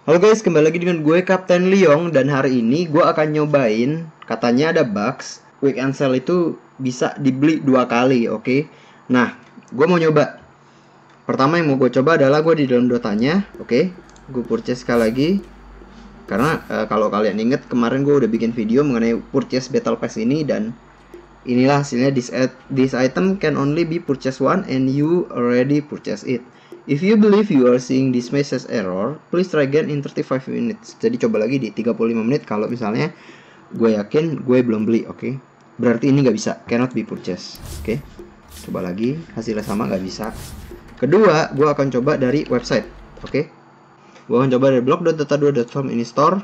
Halo guys, kembali lagi dengan gue Kapten Leong. Dan hari ini gue akan nyobain, katanya ada bugs weekend sale itu bisa dibeli 2 kali, oke? Nah, gue mau nyoba. Pertama yang mau gue coba adalah gue di dalam Dotanya, oke? Gue purchase sekali lagi. Karena kalau kalian inget kemarin gue udah bikin video mengenai purchase Battle Pass ini. Dan inilah hasilnya. This item can only be purchased once and you already purchase it. If you believe you are seeing this message error, please try again in 35 minutes. Jadi coba lagi di 35 menit kalau misalnya gue yakin gue belum beli, oke? Berarti ini nggak bisa, cannot be purchased, oke? Coba lagi, hasilnya sama, nggak bisa. Kedua, gue akan coba dari website, oke? Gue akan coba dari blog.dota2.com, ini store.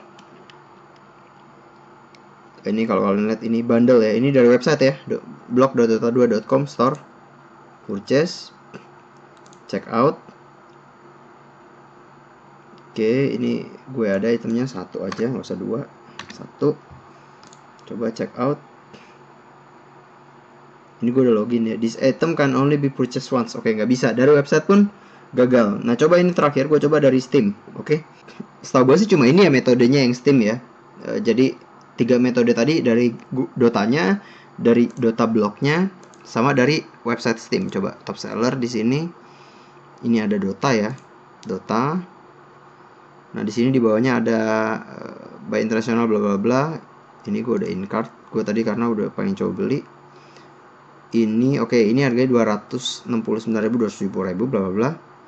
Ini kalau kalian lihat ini bundle ya, ini dari website ya, blog.dota2.com store, purchase, check out. Oke, ini gue ada itemnya satu aja, nggak usah dua, satu. Coba check out. Ini gue udah login ya. This item can only be purchased once. Oke, nggak bisa. Dari website pun gagal. Nah, coba ini terakhir, gue coba dari Steam. Oke, setahu gue sih cuma ini ya metodenya yang Steam ya. Jadi 3 metode tadi, dari Dotanya, dari Dota blognya, sama dari website Steam. Coba top seller di sini. Ini ada Dota ya, Dota. Nah, di sini di bawahnya ada buy internasional bla bla bla. Ini gue udah in cart. Gue tadi karena udah pengen coba beli. Ini oke, ini harganya 269.000, 270.000 bla bla bla.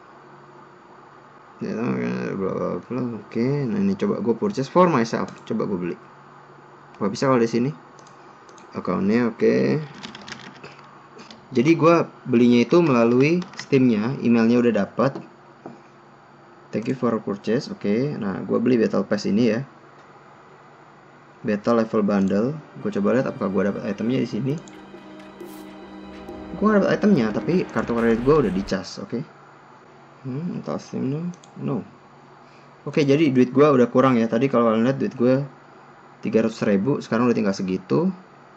Bla bla bla. Oke, nah ini coba gue purchase for myself. Coba gue beli. Apa bisa kalau di sini? Accountnya oke. Jadi gue belinya itu melalui Steamnya, emailnya udah dapat. Thank you for purchase. Oke, nah gue beli Battle Pass ini ya, Battle Level Bundle. Gue coba lihat apakah gue dapat itemnya di sini. Gue gak dapat itemnya, tapi kartu kredit gue udah dicas. Oke. Entah Steam no. Oke, jadi duit gue udah kurang ya. Tadi kalau kalian lihat duit gue 300.000, sekarang udah tinggal segitu.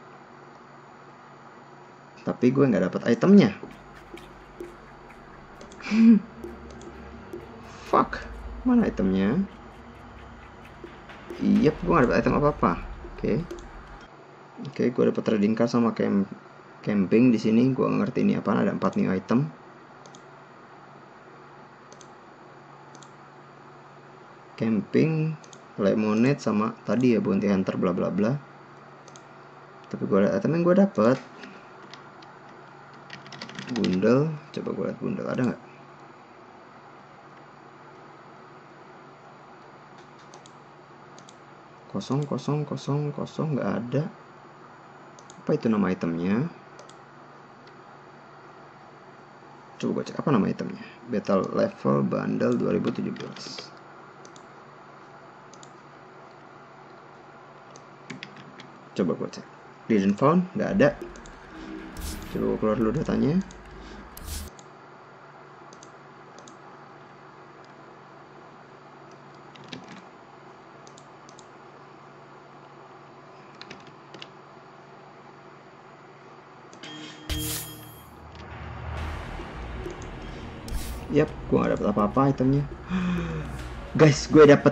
Tapi gue nggak dapat itemnya. Fuck, mana itemnya? Iya, gue gak dapet item apa-apa. Oke, gue dapet trading card sama camping di sini. Gue gak ngerti ini apaan. Ada 4 new item. Camping, lemonade sama tadi ya bounty hunter bla bla bla. Tapi gue liat item yang gue dapet. Bundle, coba gue liat bundle ada nggak? Kosong nggak ada. Apa itu nama itemnya? Coba gue cek apa nama itemnya. Battle Level Bundle 2017. Coba gue cek. Didn't found, nggak ada. Coba gue keluar dulu datanya. Yap, gue gak dapet apa-apa itemnya. Guys, gue dapet.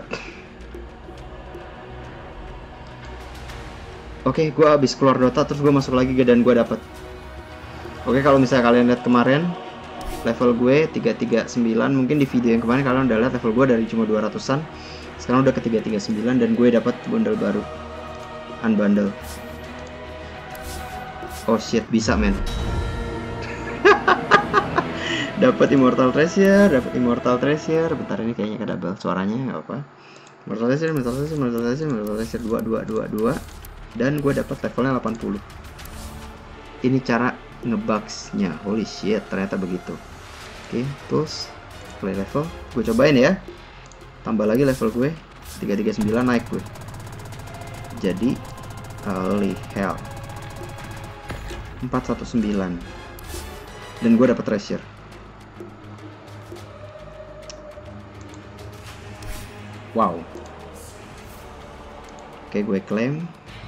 Oke, gue habis keluar Dota, terus gue masuk lagi dan gue dapet. Oke, kalau misalnya kalian lihat kemarin level gue 339, mungkin di video yang kemarin kalian udah lihat level gue dari cuma 200-an, sekarang udah ke 339 dan gue dapet bundle baru, unbundle. Oh shit, bisa men. Dapat Immortal Treasure. Bentar, ini kayaknya ke double suaranya, nggak apa. Immortal Treasure 2. Dan gue dapat levelnya 80. Ini cara ngebugsnya. Holy shit, ternyata begitu. Oke, terus play level. Gue cobain ya. Tambah lagi level gue 339, naik gue. Jadi holy hell, 419. Dan gue dapat treasure. Wow. Oke, gue claim.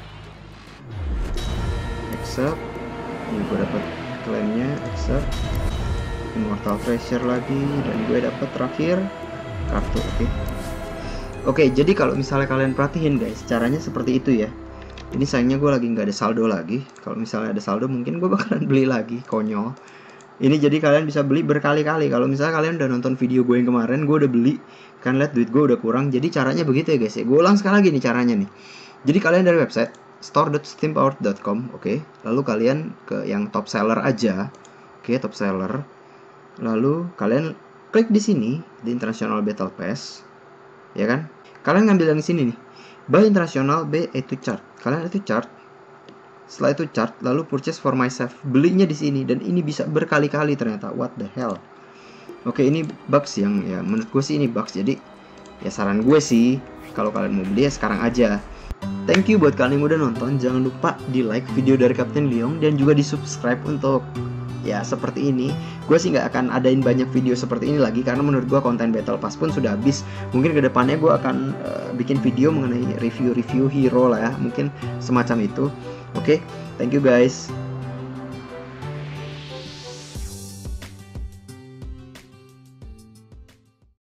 Accept. Ini gue dapat klaimnya, accept. Immortal Treasure lagi, dan gue dapat terakhir kartu. Oke. Oke, jadi kalau misalnya kalian perhatiin guys, caranya seperti itu ya. Ini sayangnya gue lagi nggak ada saldo lagi. Kalau misalnya ada saldo mungkin gue bakalan beli lagi, konyol. Ini jadi kalian bisa beli berkali-kali. Kalau misalnya kalian udah nonton video gue yang kemarin, gue udah beli, kan lihat duit gue udah kurang. Jadi caranya begitu ya guys ya. Gue ulang sekali lagi nih caranya nih. Jadi kalian dari website store.steampower.com, oke. Lalu kalian ke yang top seller aja. Oke, top seller. Lalu kalian klik di sini di International Battle Pass. Ya kan? Kalian ngambil yang di sini nih. Buy international, B to chart. Kalian itu chart. Setelah itu chart, lalu purchase for myself. Belinya di sini dan ini bisa berkali-kali ternyata. What the hell? Oke, ini bugs yang ya menurut gue sih ini bugs. Jadi ya saran gue sih kalau kalian mau beli ya sekarang aja. Thank you buat kalian yang udah nonton. Jangan lupa di like video dari Captain Leong dan juga di subscribe untuk ya seperti ini. Gue sih nggak akan adain banyak video seperti ini lagi karena menurut gue konten Battle Pass pun sudah habis. Mungkin kedepannya gue akan bikin video mengenai review hero lah ya, mungkin semacam itu. Oke, thank you guys.